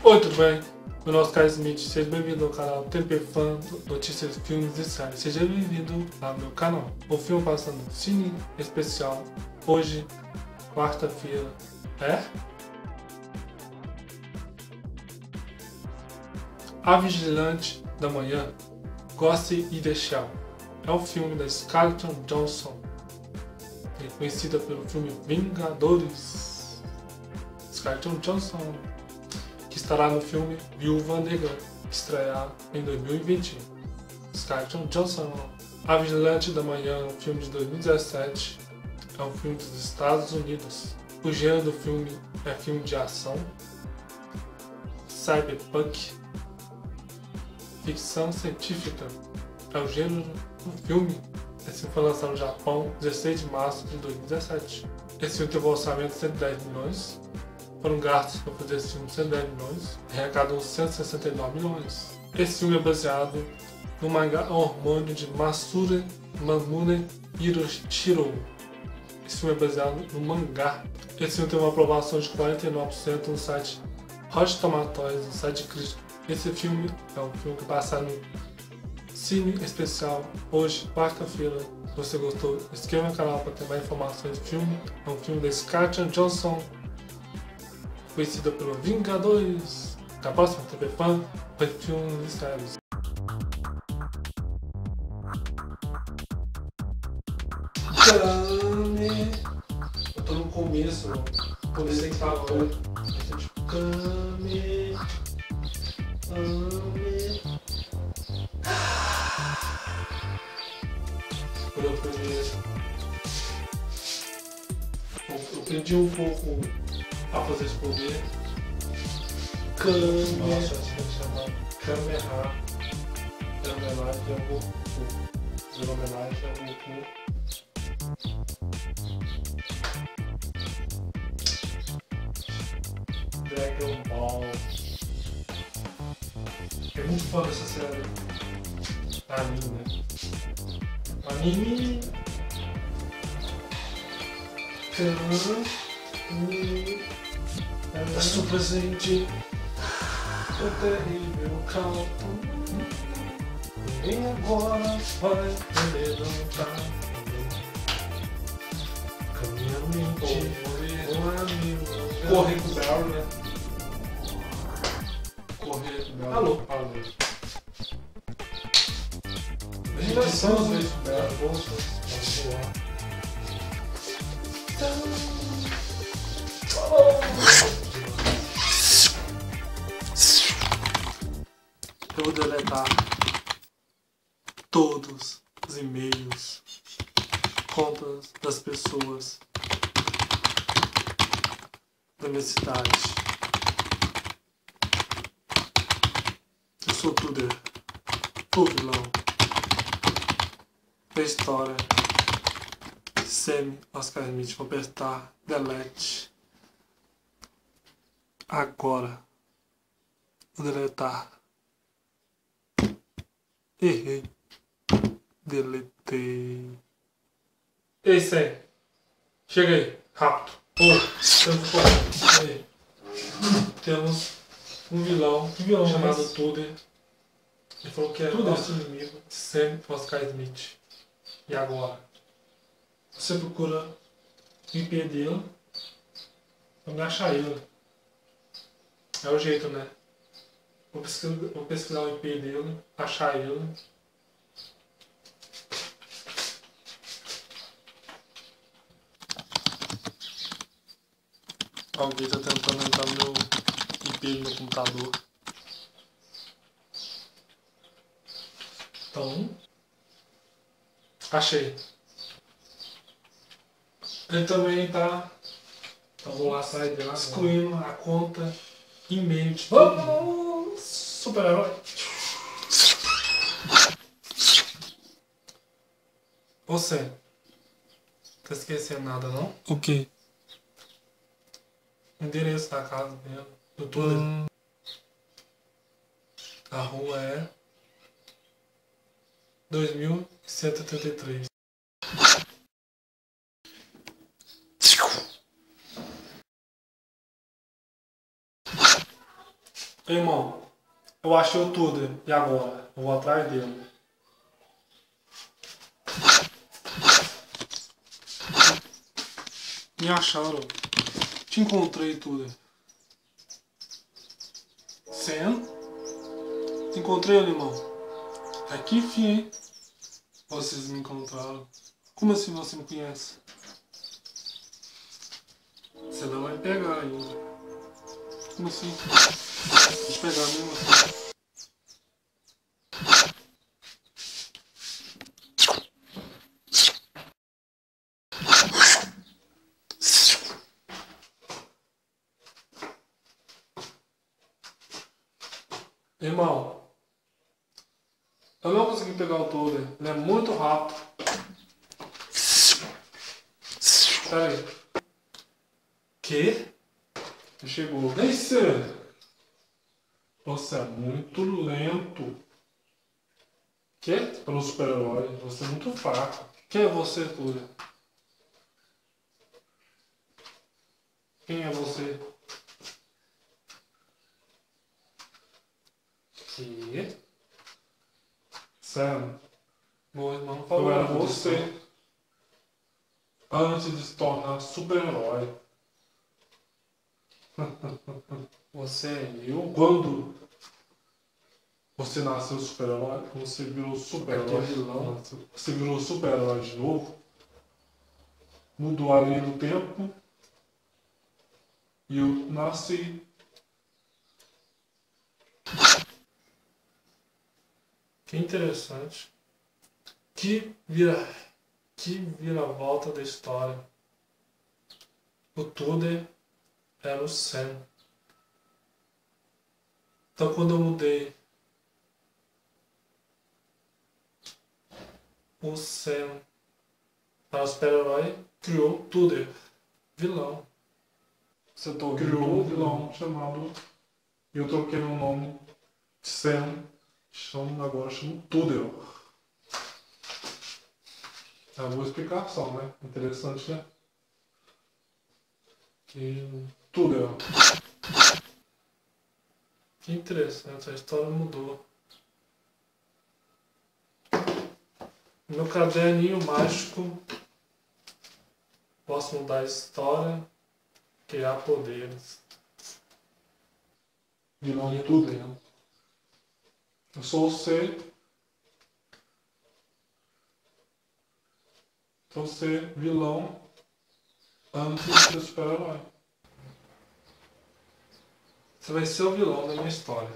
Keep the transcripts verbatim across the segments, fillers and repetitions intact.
Oi, tudo bem? Meu nome é Carlos Smith, seja bem-vindo ao canal T P Fan, notícias, filmes e séries. Seja bem-vindo ao meu canal. O filme passando no Cine Especial, hoje, quarta-feira, é? A Vigilante da Manhã, Ghost in the Shell. É o filme da Scarlett Johansson, conhecida pelo filme Vingadores. Scarlett Johansson, que estará no filme Viúva Negra, que estreará em dois mil e vinte. Scarlett Johansson. A Vigilante da Manhã, um filme de dois mil e dezessete, é um filme dos Estados Unidos. O gênero do filme é filme de ação, cyberpunk, ficção científica. É o gênero do filme. Esse filme foi lançado no Japão, dezesseis de março de dois mil e dezessete. Esse filme teve um orçamento de cento e dez milhões. Foram gastos para fazer esse filme cento e dez milhões, arrecadou cento e sessenta e nove milhões. Esse filme é baseado no mangá Hormônio de Masure Mamune Hiroshiro. Esse filme é baseado no mangá. Esse filme tem uma aprovação de quarenta e nove por cento no site Rotten Tomatoes, no site crítico. Esse filme é um filme que passa no Cine Especial, hoje, quarta-feira. Se você gostou, inscreva no canal para ter mais informações do filme. É um filme da Scarlett Johansson, conhecida pelo Vingadores. Até a próxima, T V Fan, para filmes e séries. Kame. Eu tô no começo, mano. Começo tem que falar agora. Tipo, Kame. Kame. Quando eu aprendi, eu aprendi um pouco a fazer esse poder. Kame. Nossa, acho que ele chama Kameha. Em homenagem ao Goku. Em homenagem ao Goku. Dragon Ball. É muito fã dessa série. Anime, né? Anime. Kame. É seu presente. O terrível caldo. Ninguém agora vai poder lutar. Caminhamente, um amigo. Correr com o Bell, né? Correr com o Bell. Alô? Alô. Imaginação, às vezes, o Bell. Bolsa. Vamos voar. Eu vou deletar todos os e-mails, contas das pessoas da minha cidade. Eu sou tudo, o vilão da história. Semi Oscar Smith, vou apertar delete agora. Vou deletar. Errei. Deletei. Ei, Sam. Chega aí. Rápido. Oh, aí. Temos um vilão, um vilão chamado mas... Tuder. Ele falou que é Tuder. Nosso inimigo. Sam Oscar Smith. E agora? Você procura o I P dele. Vamos achar ele. É o jeito, né? Vou pesquisar, vou pesquisar o I P dele, achar ele. Alguém está tentando entrar no meu I P no meu computador. Então, achei. Ele também está, então vou lá sair dela, excluindo a conta e-mail de todo mundo. Super-herói. Você tá esquecendo nada, não? O quê? O endereço da casa dele, do Tuder. Hum. A rua é dois mil cento e setenta e três. Irmão, eu achei o tudo. E agora? Eu vou atrás dele. Me acharam. Te encontrei tudo. Sen? Encontrei ele, irmão. Aqui, fim, hein? Vocês me encontraram. Como assim você me conhece? Você não vai pegar ainda. Como assim? Vou pegar mesmo assim. Irmão, eu não consegui pegar o Toller. Ele é muito rápido. Pera aí. Que? Chegou. Nem sei. Você é muito lento. Que? Pelo super-herói. Você é muito fraco. Quem é você, Toller? Quem é você? Que? Sam, meu irmão falou. Eu era você antes de se tornar super-herói. Você é eu? Quando você nasceu super-herói, você virou super-herói. Vilão. Você virou super-herói de novo. Mudou a linha do tempo. E eu nasci. Que interessante. Que vira, que vira-volta da história. O Toller era o Sam. Então quando eu mudei, o Sam para o super-herói, criou o Toller, vilão. Você tô criou um vilão chamado. Eu troquei meu nome de Sam. Chamo agora, chamo Toller. É uma boa explicação, né? Interessante, né? Que Toller. Que interessante, a história mudou. Meu caderninho mágico. Posso mudar a história, criar poderes. Vilão de tudo. Eu sou o C. Então ser vilão antes de ser super-herói. Você vai ser o vilão da minha história.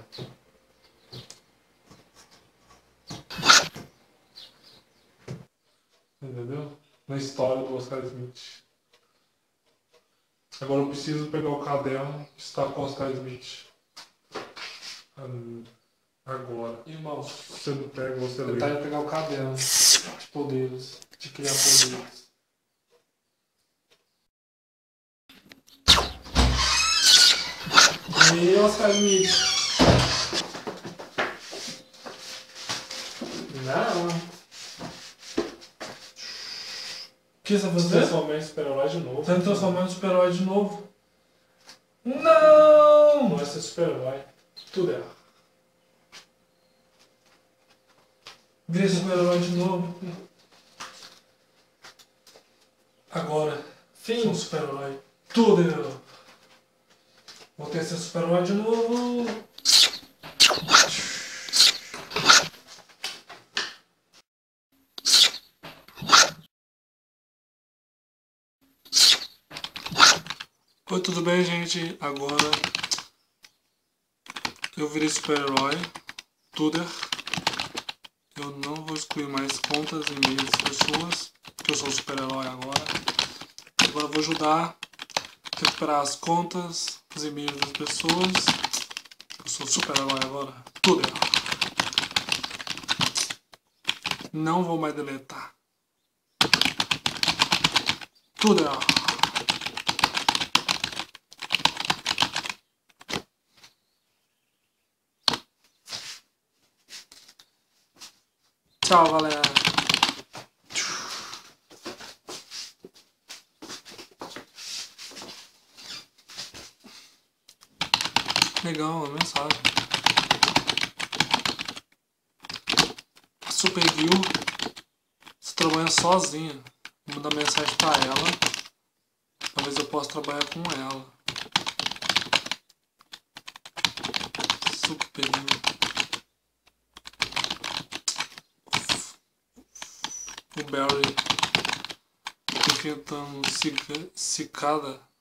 Entendeu? Na história do Oscar Smith. Agora eu preciso pegar o caderno que está com o Oscar Smith. Hum, agora. Irmão, se você não pega, você lê. Tentar pegar o caderno de poderes, de criar poderes. E Oscar Smith. Não. O que você vai fazer? Transformar em super-herói de novo. Você vai transformar em super-herói de novo? Não! Não vai ser super-herói. Tudo errado. Vira super-herói de novo. Agora, fim. Sou super-herói. Tudo errado. Vou ter que ser super-herói de novo. Oi, tudo bem, gente? Agora eu virei super-herói, Toller. Eu não vou excluir mais contas e e-mails das pessoas, porque eu sou super-herói agora. Agora eu vou ajudar a recuperar as contas, os e-mails das pessoas. Eu sou super-herói agora, Toller. Não vou mais deletar. Toller. Tchau, galera. Legal. legal a mensagem. A Super Gil, você trabalha sozinha. Vou mandar mensagem pra ela. Talvez eu possa trabalhar com ela. Super Gil. O Barry enfrentando cica, cicada